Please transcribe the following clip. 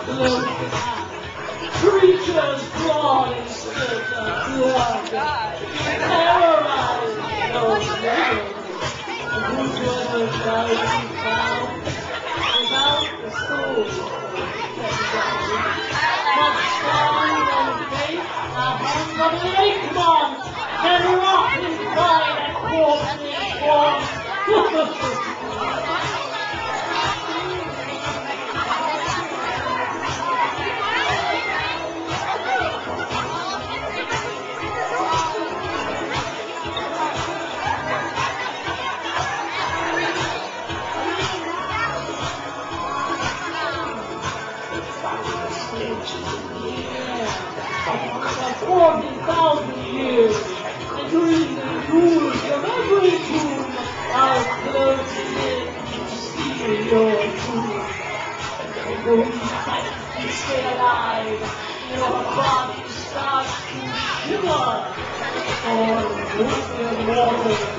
floating out. Creatures drawn in search of blood. Terrorized those living. Who shall be found without the soul? But strong and faith, the hands of the Aikmon can rot inside that corpse's form. For 40,000 years, the dreams and rules of every tomb are closing in to steal your tomb. And though you fight to stay alive, your body starts to shiver. For the mortal